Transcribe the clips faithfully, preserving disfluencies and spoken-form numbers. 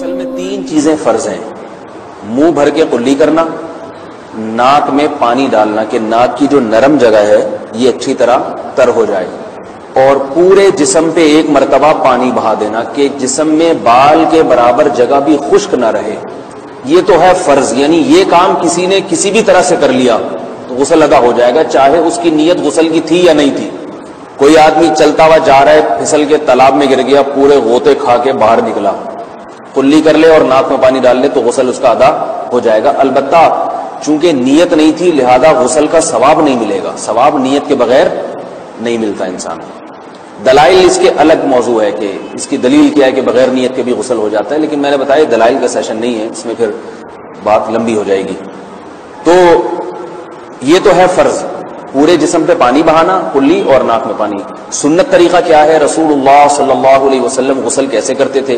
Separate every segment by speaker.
Speaker 1: غسل میں تین چیزیں فرض ہیں: منہ بھر کے قلی کرنا، ناک میں پانی ڈالنا کہ ناک کی جو نرم جگہ ہے یہ اچھی طرح تر ہو جائے، اور پورے جسم پہ ایک مرتبہ پانی بہا دینا کہ جسم میں بال کے برابر جگہ بھی خشک نہ رہے۔ یہ تو ہے فرض، یعنی یہ کام کسی نے کسی بھی طرح سے کر لیا تو غسل ادا ہو جائے گا، چاہے اس کی نیت غسل کی تھی یا نہیں تھی۔ کوئی آدمی چلتا ہوا جا رہا ہے، پھسل کے تالاب میں گر گیا، پورے غوطے کھا کے باہر نکلا، قلی کر لے اور ناک میں پانی ڈال لے تو غسل اس کا ادا ہو جائے گا۔ البتہ چونکہ نیت نہیں تھی لہذا غسل کا ثواب نہیں ملے گا، ثواب نیت کے بغیر نہیں ملتا انسان کو۔ دلائل اس کے الگ موضوع ہے کہ اس کی دلیل کیا ہے کہ بغیر نیت کے بھی غسل ہو جاتا ہے، لیکن میں نے بتایا دلائل کا سیشن نہیں ہے، اس میں پھر بات لمبی ہو جائے گی۔ تو یہ تو ہے فرض، پورے جسم پہ پانی بہانا، کلی اور ناک میں پانی۔ سنت طریقہ کیا ہے؟ رسول اللہ صلی اللہ علیہ وسلم غسل کیسے کرتے تھے؟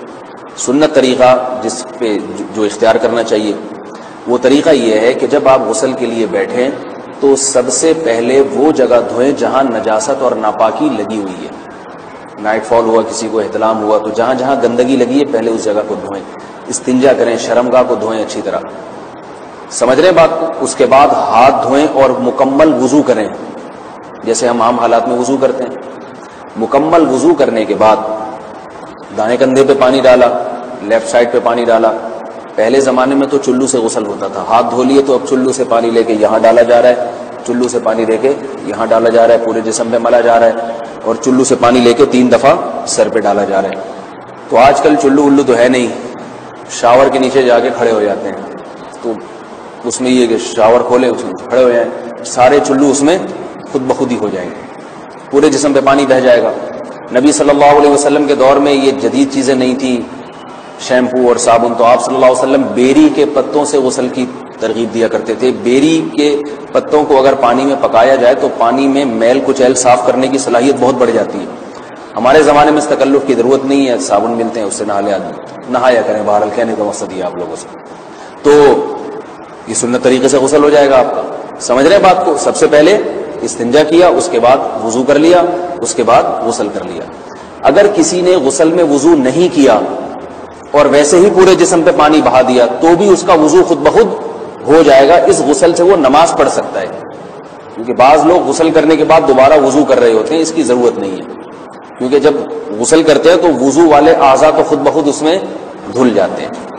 Speaker 1: سنت طریقہ جس پہ جو اختیار کرنا چاہیے وہ طریقہ یہ ہے کہ جب آپ غسل کے لیے بیٹھیں تو سب سے پہلے وہ جگہ دھوئیں جہاں نجاست اور ناپاکی لگی ہوئی ہے۔ نائٹ فال ہوا، کسی کو احتلام ہوا، تو جہاں جہاں گندگی لگی ہے پہلے اس جگہ کو دھوئیں، استنجا کریں، شرمگاہ کو دھوئیں اچھی طرح، سمجھ رہے ہیں بات کو؟ اس کے بعد ہاتھ دھوئیں اور مکمل وضو کریں جیسے ہم عام حالات میں وضو کرتے ہیں۔ مکمل وضو کرنے کے بعد دائیں کندھے پہ پانی ڈالا، لیفٹ سائڈ پہ پانی ڈالا۔ پہلے زمانے میں تو چلو سے غسل ہوتا تھا، ہاتھ دھو لیے تو اب چلو سے پانی لے کے یہاں ڈالا جا رہا ہے، چلو سے پانی لے کے یہاں ڈالا جا رہا ہے، پورے جسم پہ ملا جا رہا ہے، اور چلو سے پانی لے کے تین دفعہ سر پہ ڈالا جا رہا ہے۔ تو آج کل چلو الو تو ہے نہیں، شاور کے نیچے جا کے کھڑے ہو جاتے ہیں، تو اس میں یہ کہ شاور کھولے اس میں کھڑے ہو جائیں، سارے چلو اس میں خود بخود ہی ہو جائیں گے، پورے جسم پہ پانی بہہ جائے گا۔ نبی صلی اللہ علیہ وسلم کے دور میں یہ جدید چیزیں نہیں تھیں، شیمپو اور صابن، تو آپ صلی اللہ علیہ وسلم بیری کے پتوں سے غسل کی ترغیب دیا کرتے تھے۔ بیری کے پتوں کو اگر پانی میں پکایا جائے تو پانی میں میل کچیل صاف کرنے کی صلاحیت بہت بڑھ جاتی ہے۔ ہمارے زمانے میں اس تکلف کی ضرورت نہیں ہے، صابن ملتے ہیں اس سے نہا لے آدمی، نہایا کریں، بہرحال کہنے کا مقصد یہ آپ لوگوں سے۔ تو یہ سنت طریقے سے غسل ہو جائے گا آپ کا، سمجھ رہے ہیں بات کو؟ سب سے پہلے استنجا کیا، اس کے بعد وضو کر لیا، اس کے بعد غسل کر لیا۔ اگر کسی نے غسل میں وضو نہیں کیا اور ویسے ہی پورے جسم پہ پانی بہا دیا تو بھی اس کا وضو خود بخود ہو جائے گا، اس غسل سے وہ نماز پڑھ سکتا ہے، کیونکہ بعض لوگ غسل کرنے کے بعد دوبارہ وضو کر رہے ہوتے ہیں، اس کی ضرورت نہیں ہے، کیونکہ جب غسل کرتے ہیں تو وضو والے اعضاء تو خود بخود اس میں دھل جاتے ہیں۔